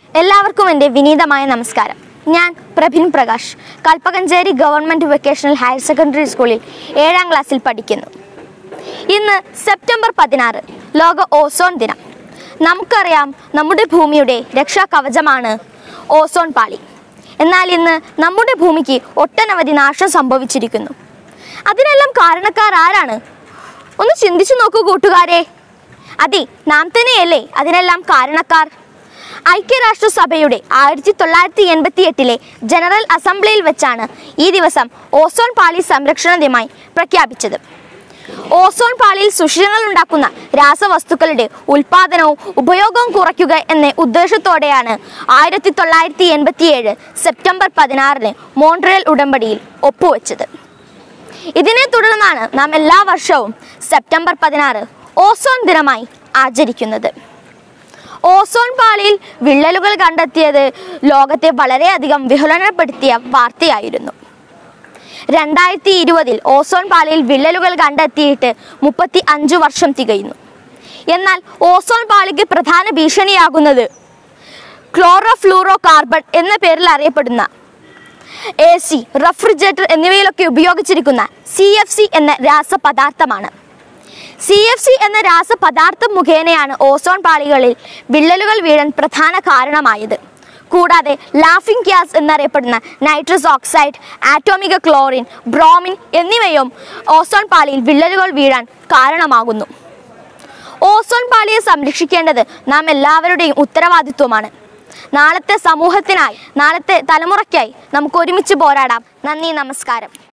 എല്ലാവർക്കും എൻ്റെ വിനീതമായ നമസ്കാരം. ഞാൻ Prabhin Prakash, Kalpakancheri government vocational higher secondary സ്കൂളിൽ 7ാം ക്ലാസ്സിൽ പഠിക്കുന്നു. ഇന്ന് സെപ്റ്റംബർ 16, ലോക ഓസോൺ ദിനം. നമുക്കറിയാം, നമ്മുടെ ഭൂമിയുടെ രക്ഷാകവചമാണ് ഓസോൺ പാളി. എന്നാൽ ഇന്ന് നമ്മുടെ ഭൂമിക്ക് ഒട്ടനവധി നാശം സംഭവിച്ചിരിക്കുന്നു. അതിനെല്ലാം കാരണക്കാർ ആരാണ്? ഒന്ന് ചിന്തിച്ചു നോക്കൂ കൂട്ടുകാരെ. അതെ, നാം തന്നെയല്ലേ അതിനെല്ലാം കാരണക്കാർ. ഐക്യരാഷ്ട്രസഭയുടെ 1988 ജനറൽ അസംബ്ലിയിൽ വെച്ചാണ് ഈ ദിവസം ഓസോൺ പാളി സംരക്ഷണ ദിനമായി പ്രഖ്യാപിച്ചത്. ഓസോൺ പാളിയിൽ സുഷിരങ്ങൾ ഉണ്ടാക്കുന്ന രാസവസ്തുക്കളുടെ ഉൽപാദനവും ഉപയോഗവും കുറയ്ക്കുക എന്ന ഉദ്ദേശത്തോടെയാണ് 1987 സെപ്റ്റംബർ 16 മോൺട്രിയൽ ഉടമ്പടിയിൽ ഒപ്പുവെച്ചത്. ഇതിനെ തുടർന്നാണ് നാം എല്ലാ വർഷവും സെപ്റ്റംബർ 16 ഓസോൺ ദിനമായി ആചരിക്കുന്നത്. ഓസോൺ പാളിയിൽ വിള്ളലുകൾ കണ്ടെത്തിയത് ലോകത്തെ വളരെയധികം വിഹുലനപ്പെടുത്തിയ വാർത്തയായിരുന്നു. 2020 ഓസോൺ പാളിയിൽ വിള്ളലുകൾ കണ്ടെത്തിയിട്ട് 35 വർഷം തികയുന്നു. എന്നാൽ ഓസോൺ പാളിക്ക് പ്രധാന ഭീഷണിയാകുന്നത് ക്ലോറോഫ്ലൂറോ കാർബൺ എന്ന പേരിൽ അറിയപ്പെടുന്ന AC, റെഫ്രിജറേറ്റർ എന്നിവയിലൊക്കെ ഉപയോഗിച്ചിരിക്കുന്ന CFC എന്ന രാസപദാർത്ഥമാണ്. CFC എന്ന രാസപദാർത്ഥം മുഖേനയാണ് ഓസോൺ പാളികളിൽ വിള്ളലുകൾ വീഴാൻ പ്രധാന കാരണമായത്. കൂടാതെ ലാഫിംഗ് ഗ്യാസ് എന്നറിയപ്പെടുന്ന നൈട്രസ് ഓക്സൈഡ്, ആറ്റോമിക ക്ലോറിൻ, ബ്രോമിൻ എന്നിവയും ഓസോൺ പാളിയിൽ വിള്ളലുകൾ വീഴാൻ കാരണമാകുന്നു. ഓസോൺ പാളിയെ സംരക്ഷിക്കേണ്ടത് നാം എല്ലാവരുടെയും ഉത്തരവാദിത്വമാണ്. നാളത്തെ സമൂഹത്തിനായി, നാളത്തെ തലമുറയ്ക്കായി നമുക്ക് ഒരുമിച്ച് പോരാടാം. നന്ദി, നമസ്കാരം.